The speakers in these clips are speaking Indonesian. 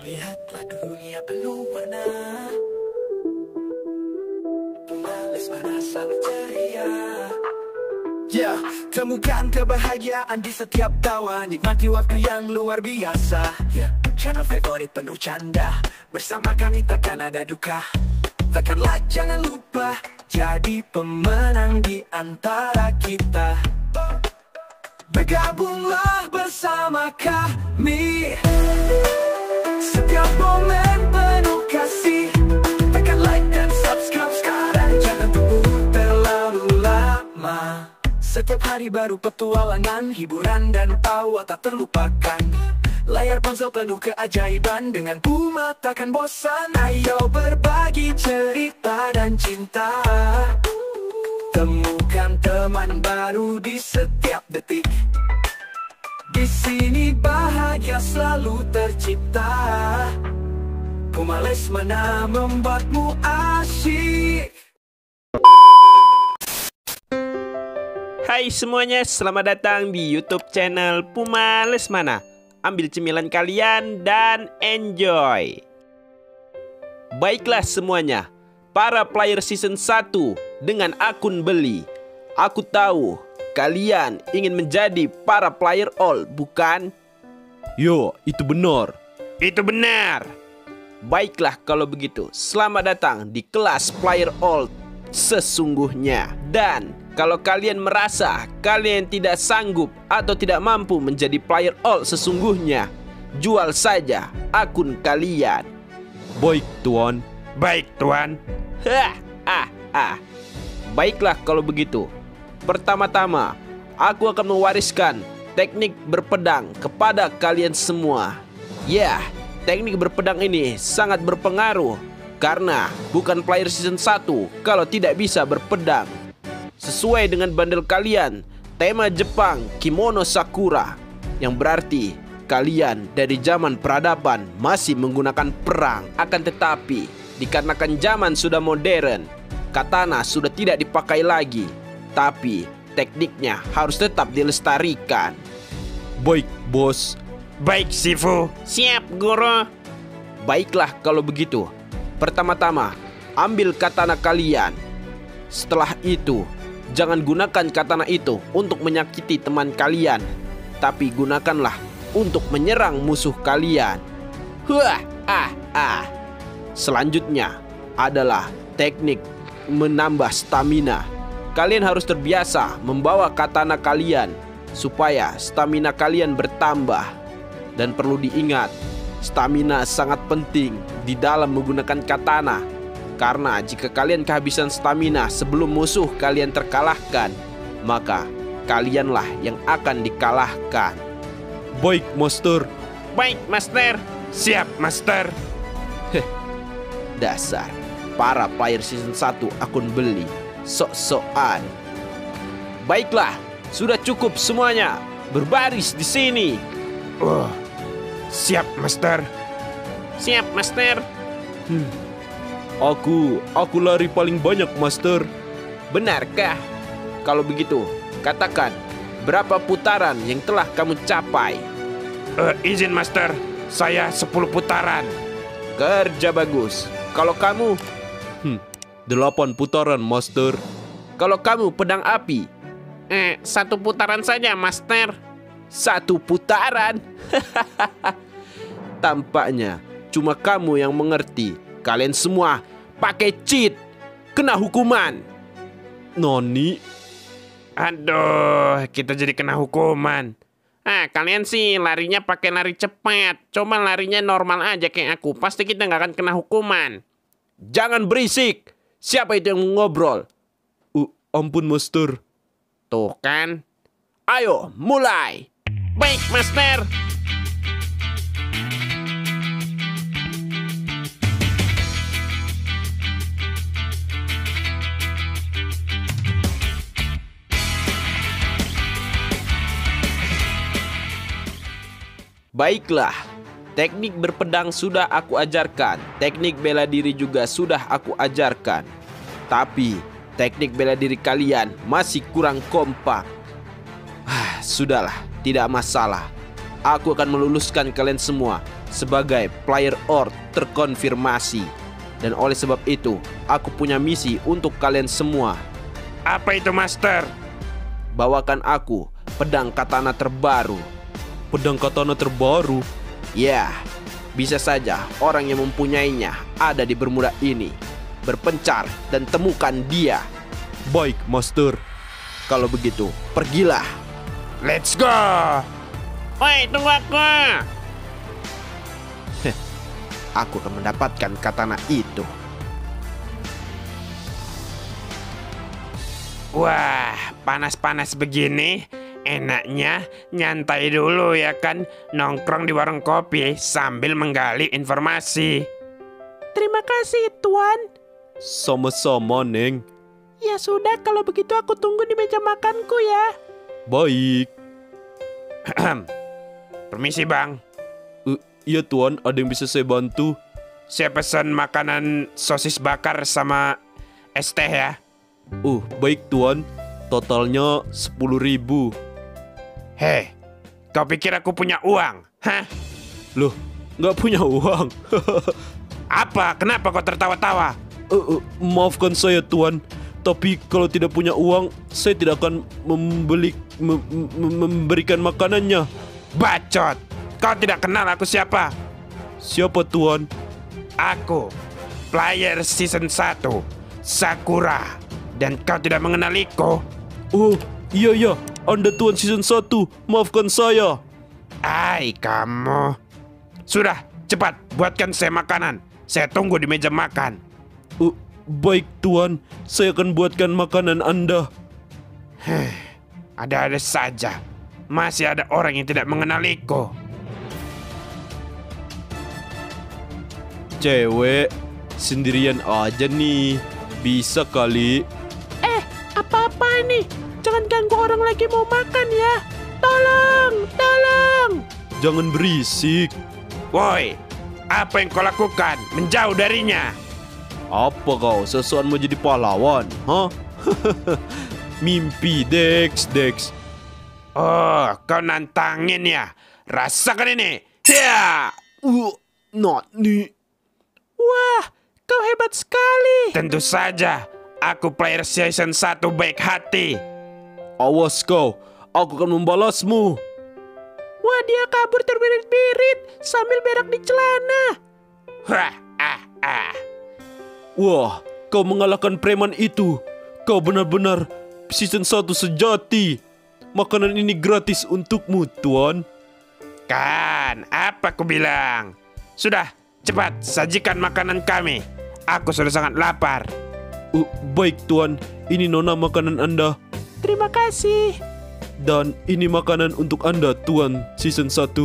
Lihatlah dunia penuh warna, pemalas mana selalu ceria. Ya, temukan kebahagiaan di setiap tawa, nikmati waktu yang luar biasa. Channel favorit penuh canda, bersama kami takkan ada duka. Tekanlah jangan lupa, jadi pemenang di antara kita. Bergabunglah bersama kami, setiap momen penuh kasih. Tekan like dan subscribe sekarang, jangan tunggu terlalu lama. Setiap hari baru petualangan, hiburan dan tawa tak terlupakan. Layar ponsel penuh keajaiban, dengan Puma takkan bosan. Ayo berbagi cerita dan cinta, temukan teman baru di setiap detik. Di sini bahagia selalu tercipta, Puma Lesmana membuatmu asyik. Hai semuanya, selamat datang di YouTube channel Puma Lesmana. Ambil cemilan kalian dan enjoy. Baiklah semuanya, para player season 1 dengan akun beli. Aku tahu kalian ingin menjadi para player all, bukan? Yo, itu benar. Itu benar. Baiklah kalau begitu, selamat datang di kelas player all sesungguhnya. Dan kalau kalian merasa kalian tidak sanggup atau tidak mampu menjadi player all sesungguhnya, jual saja akun kalian. Baik tuan. Baik tuan. Baiklah kalau begitu, pertama-tama aku akan mewariskan teknik berpedang kepada kalian semua. Ya, teknik berpedang ini sangat berpengaruh, karena bukan player season 1 kalau tidak bisa berpedang. Sesuai dengan bundle kalian, tema Jepang Kimono Sakura, yang berarti kalian dari zaman peradaban masih menggunakan perang. Akan tetapi, dikarenakan zaman sudah modern, katana sudah tidak dipakai lagi, tapi tekniknya harus tetap dilestarikan. Baik, bos. Baik, Sifu. Siap, guru. Baiklah kalau begitu, pertama-tama ambil katana kalian. Setelah itu, jangan gunakan katana itu untuk menyakiti teman kalian, tapi gunakanlah untuk menyerang musuh kalian. Selanjutnya adalah teknik menambah stamina. Kalian harus terbiasa membawa katana kalian supaya stamina kalian bertambah. Dan perlu diingat, stamina sangat penting di dalam menggunakan katana, karena jika kalian kehabisan stamina sebelum musuh kalian terkalahkan, maka kalianlah yang akan dikalahkan. Baik, Master. Baik, Master. Siap, Master. Dasar para player season 1 akun beli, sok-sokan. Baiklah, sudah cukup semuanya. Berbaris di sini. Siap, Master. Siap, Master. Aku lari paling banyak, Master. Benarkah? Kalau begitu, katakan berapa putaran yang telah kamu capai? Izin, Master. Saya 10 putaran. Kerja bagus. Kalau kamu? 8 putaran, Master. Kalau kamu pedang api? 1 putaran saja, Master. 1 putaran? Tampaknya cuma kamu yang mengerti. Kalian semua pakai cheat, kena hukuman. Noni? Aduh, kita jadi kena hukuman. Kalian sih larinya pakai lari cepat. Coba larinya normal aja kayak aku. Pasti kita nggak akan kena hukuman. Jangan berisik. Siapa itu yang ngobrol? Ampun, Master. Tuh kan. Ayo, mulai. Baik, Master. Baiklah, teknik berpedang sudah aku ajarkan, teknik bela diri juga sudah aku ajarkan. Tapi teknik bela diri kalian masih kurang kompak. Sudahlah, tidak masalah. Aku akan meluluskan kalian semua sebagai player Earth terkonfirmasi. Dan oleh sebab itu, aku punya misi untuk kalian semua. Apa itu, Master? Bawakan aku pedang katana terbaru. Pedang katana terbaru? Ya, bisa saja orang yang mempunyainya ada di Bermuda ini. Berpencar dan temukan dia. Baik, Master. Kalau begitu, pergilah. Let's go! Woi, tunggu aku! Aku akan mendapatkan katana itu. Wah, panas-panas begini, enaknya nyantai dulu ya kan, nongkrong di warung kopi sambil menggali informasi. Terima kasih, Tuan. Sama-sama, Neng. Ya sudah, kalau begitu aku tunggu di meja makanku ya. Baik. Permisi, Bang. Iya, Tuan, ada yang bisa saya bantu? Saya pesan makanan sosis bakar sama es teh ya. Baik, Tuan. Totalnya 10.000. Hei, kau pikir aku punya uang? Hah? Loh, nggak punya uang? Apa? Kenapa kau tertawa-tawa? Maafkan saya, Tuan. Tapi kalau tidak punya uang, saya tidak akan memberikan makanannya. Bacot! Kau tidak kenal aku siapa? Siapa, Tuan? Aku, player season 1, Sakura. Dan kau tidak mengenaliku? Oh, iya, Anda Tuan season 1. Maafkan saya. Hai kamu. Sudah, cepat buatkan saya makanan. Saya tunggu di meja makan. Baik, Tuan. Saya akan buatkan makanan Anda. Ada-ada saja. Masih ada orang yang tidak mengenaliku. Cewek, sendirian aja nih. Bisa kali. Apa-apa ini? Jangan ganggu orang lagi mau makan ya. Tolong, tolong. Jangan berisik. Woi, apa yang kau lakukan? Menjauh darinya. Apa kau? Sesuatu mau jadi pahlawan? Hah? Mimpi, Dex. Oh, kau nantangin ya? Rasakan ini. Ya. Not nih. Wah, kau hebat sekali. Tentu saja. Aku player season 1 baik hati. Awas kau, aku akan membalasmu. Wah, dia kabur terbirit-birit sambil berak di celana. Wah, kau mengalahkan preman itu. Kau benar-benar season 1 sejati. Makanan ini gratis untukmu, Tuan. Kan, apa ku bilang? Sudah, cepat sajikan makanan kami. Aku sudah sangat lapar. Baik, Tuan. Ini nona makanan Anda. Terima kasih. Dan ini makanan untuk Anda, Tuan season 1.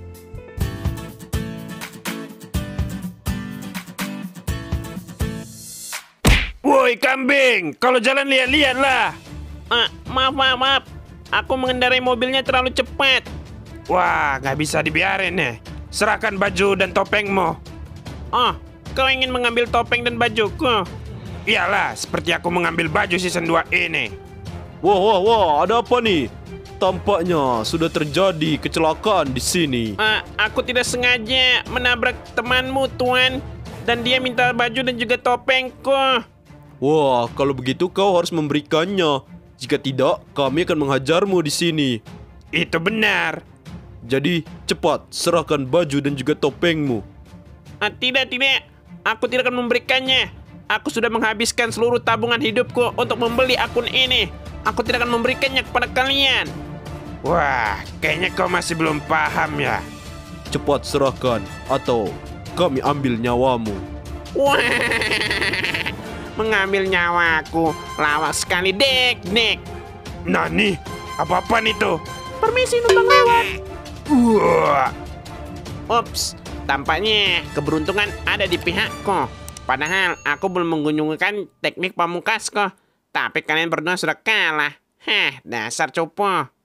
Woi kambing, kalau jalan lihat-lihatlah. Maaf. Aku mengendarai mobilnya terlalu cepat. Wah, nggak bisa dibiarin ya. Serahkan baju dan topengmu. Oh, kau ingin mengambil topeng dan bajuku? Iyalah, seperti aku mengambil baju season 2 ini. Wah, ada apa nih? Tampaknya sudah terjadi kecelakaan di sini. Aku tidak sengaja menabrak temanmu, Tuan. Dan dia minta baju dan juga topengku. Wah, kalau begitu kau harus memberikannya. Jika tidak, kami akan menghajarmu di sini. Itu benar. Jadi, cepat serahkan baju dan juga topengmu. Tidak. Aku tidak akan memberikannya. Aku sudah menghabiskan seluruh tabungan hidupku untuk membeli akun ini. Aku tidak akan memberikannya kepada kalian. Wah, kayaknya kau masih belum paham ya. Cepat serahkan, atau kami ambil nyawamu. Wah, mengambil nyawaku. Lawak sekali, Dek. Nani, apa-apaan itu? Permisi, numpang lewat. Wah, Ups, tampaknya keberuntungan ada di pihakku. Padahal aku belum menggunakan teknik pamungkasku. Tapi kalian berdua sudah kalah. Dasar cupu.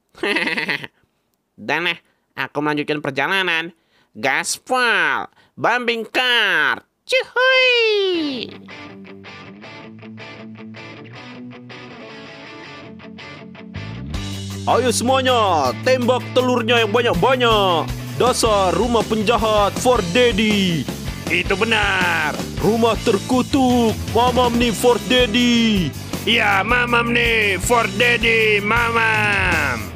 Dan aku melanjutkan perjalanan. Gaspol, Bumping Car. Cuhuy. Ayo semuanya, tembak telurnya yang banyak-banyak. Dasar rumah penjahat for Daddy. Itu benar. Rumah terkutuk, mamam nih for Daddy. Ya, mamam nih, for Daddy, mamam.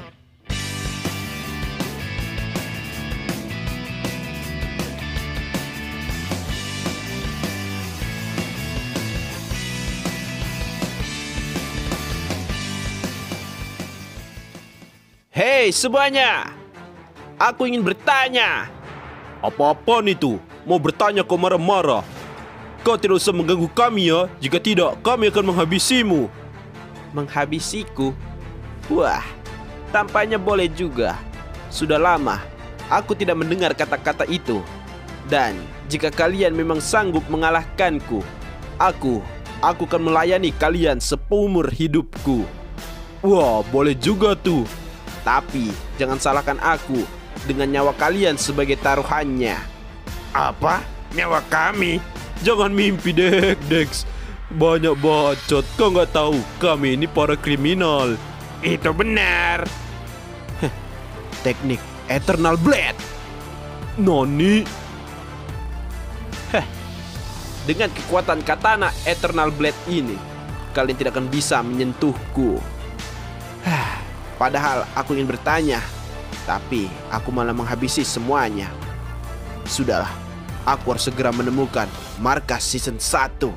Hei semuanya, aku ingin bertanya. Apa-apaan itu? Mau bertanya kau marah-marah? Kau tidak usah mengganggu kami ya. Jika tidak, kami akan menghabisimu. Menghabisiku? Wah, tampaknya boleh juga. Sudah lama aku tidak mendengar kata-kata itu. Dan jika kalian memang sanggup mengalahkanku, aku akan melayani kalian seumur hidupku. Wah, boleh juga tuh. Tapi jangan salahkan aku dengan nyawa kalian sebagai taruhannya. Apa? Nyawa kami? Jangan mimpi, Dex. Banyak bacot. Kau nggak tahu kami ini para kriminal. Itu benar. Teknik Eternal Blade. Nani? Dengan kekuatan katana Eternal Blade ini, kalian tidak akan bisa menyentuhku. Padahal aku ingin bertanya, tapi aku malah menghabisi semuanya. Sudahlah, aku harus segera menemukan markas season 1.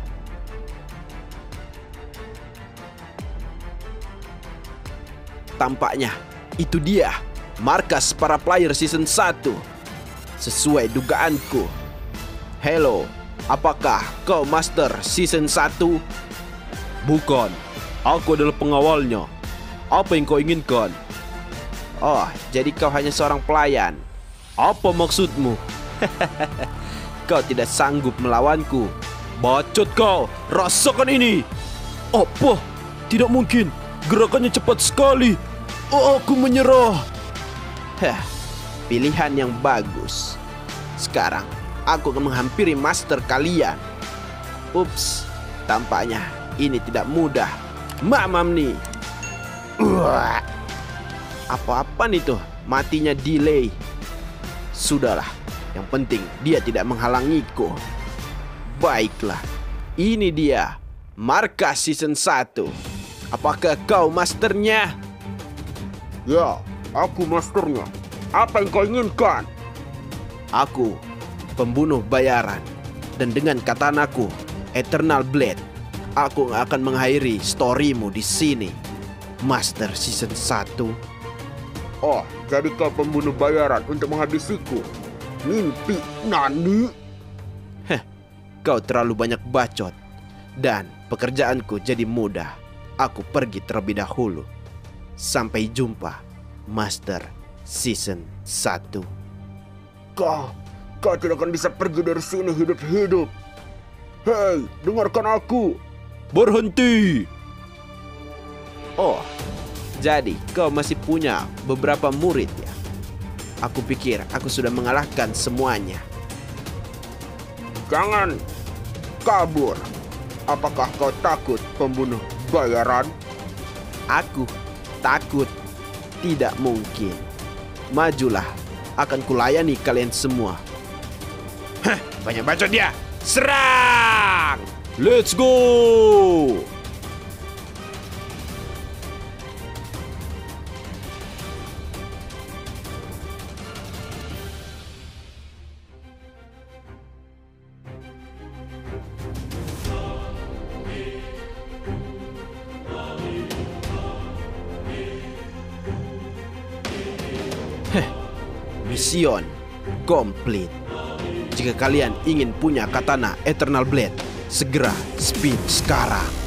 Tampaknya itu dia markas para player season 1. Sesuai dugaanku. Hello, apakah kau master season 1? Bukan, aku adalah pengawalnya. Apa yang kau inginkan? Oh, jadi kau hanya seorang pelayan. Apa maksudmu? Kau tidak sanggup melawanku. Bacot kau, rasakan ini. Apa? Tidak mungkin, gerakannya cepat sekali. Oh, aku menyerah. Pilihan yang bagus. Sekarang aku akan menghampiri master kalian. Ups, tampaknya ini tidak mudah. Mamam nih. Apa-apaan itu? Matinya delay. Sudahlah, yang penting dia tidak menghalangiku. Baiklah, ini dia markas season 1. Apakah kau masternya? Ya, aku masternya. Apa yang kau inginkan? Aku pembunuh bayaran. Dan dengan katanaku Eternal Blade, aku akan mengakhiri storymu di sini. Master season 1. Oh, jadi kau pembunuh bayaran untuk menghabisiku? Mimpi, Nani? Kau terlalu banyak bacot. Dan pekerjaanku jadi mudah. Aku pergi terlebih dahulu. Sampai jumpa, Master season 1. Kau tidak akan bisa pergi dari sini hidup-hidup. Hei, dengarkan aku. Berhenti. Oh, jadi kau masih punya beberapa murid ya? Aku pikir aku sudah mengalahkan semuanya. Jangan kabur. Apakah kau takut pembunuh bayaran? Aku takut? Tidak mungkin. Majulah, akan kulayani kalian semua. Banyak bacot dia. Serang! Let's go! Mission complete. Jika kalian ingin punya katana Eternal Blade, segera speed sekarang.